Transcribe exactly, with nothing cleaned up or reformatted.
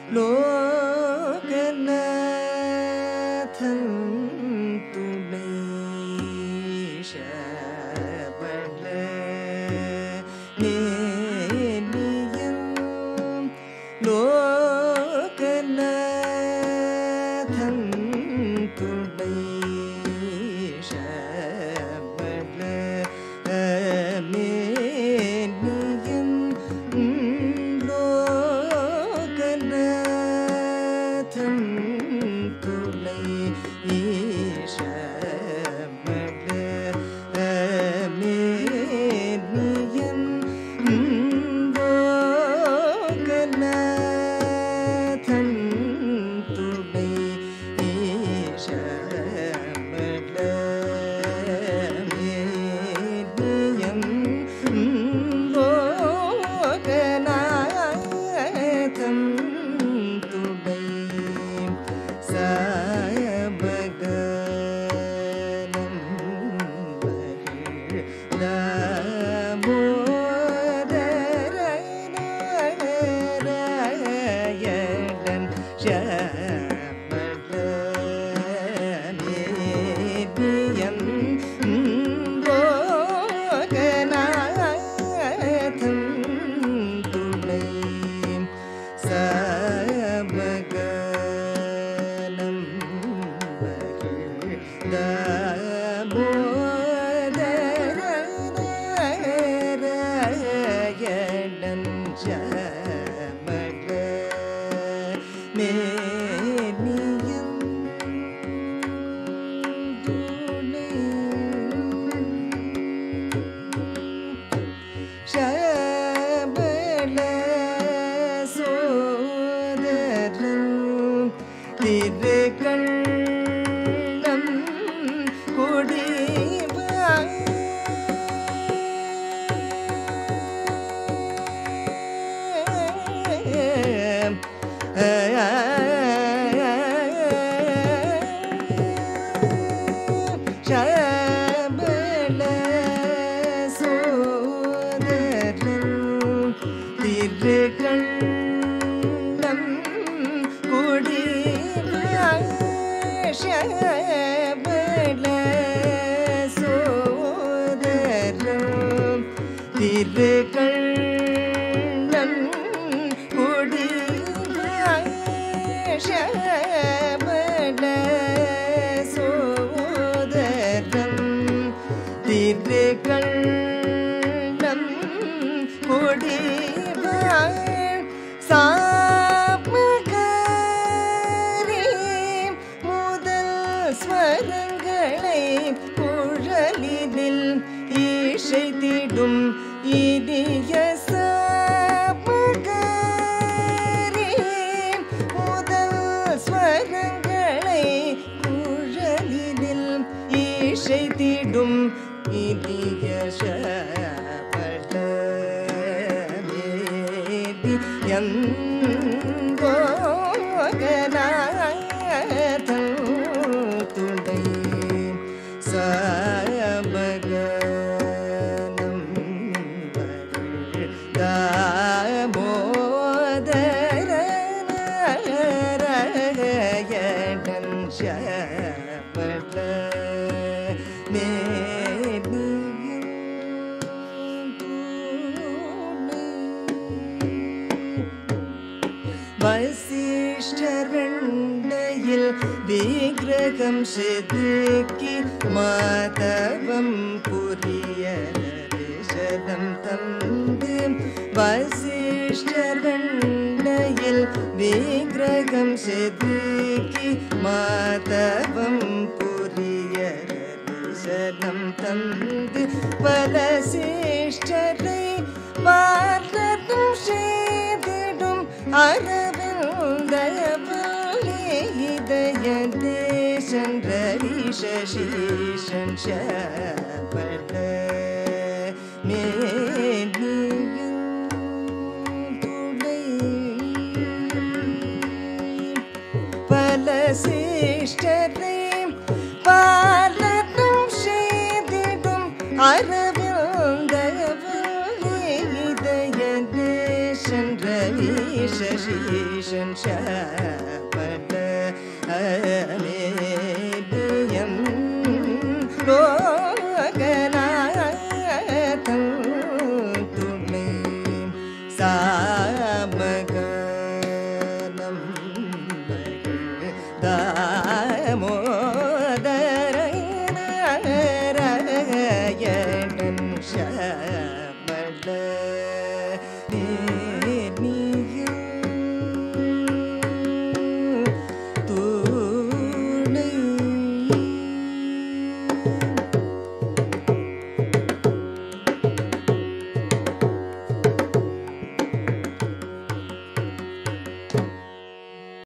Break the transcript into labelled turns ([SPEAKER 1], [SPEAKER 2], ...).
[SPEAKER 1] லோகநாதன் துணை சபல மேனியன் லோகநாதன் துணை சபல மேனியன் லோகநாதன் துணை சபல மேனியன் லோகநாதன் துணை சபல மேனியன் லோகநாதன் துணை சபகனம் மகிழ் தாமோதரயடன் சபல மேனியன் லோகநாதன் துணை சபகனம் மகிழ் தாமோதரயடன் சபல மேனியன் துணை சபல சோதரன் திருக்கண்ணம் கொடிவாய் சபல சோதரன் திருக்கண்ணம் கொடிவாய் சபல சோதரன் திருக்கண்ணம் கொடிவாய் சபல சோதரன் திருக்கண்ணம் கொடிவாய் சாமகாரி முதல் ஸ்வரங்களை குழலினில் இசைத்திடும் இனிய சாமகாரி முதல் ஸ்வரங்களை குழலினில் இசைத்திடும் இனிய சபல மேனியன் லோகநாதன் துணை சபகனம் மகிழ் தாமோதரயடன் சபல மேனியன் துணை வசிஷ்டர் வெண்டையில் விக்கிரகம் செதுக்கி மாதவம் புரிய ரிஷதம் தந்து வசிஷ்டர் வெண்டையில் விக்கிரகம் செதுக்கி மாதவம் புரிய ரிஷதம் தந்து பல சிஷ்டரை பாரதம் செய்திடும் அரவிந்தயபலி இதய தேசன் ரவிசீஷன் சபல மேனியன் துணை பல சிஷ்டரை பாரதம் செய்திடும் அரவிந்தயபலி இதய தேசன் ரவிச சசீஷன் ஷபட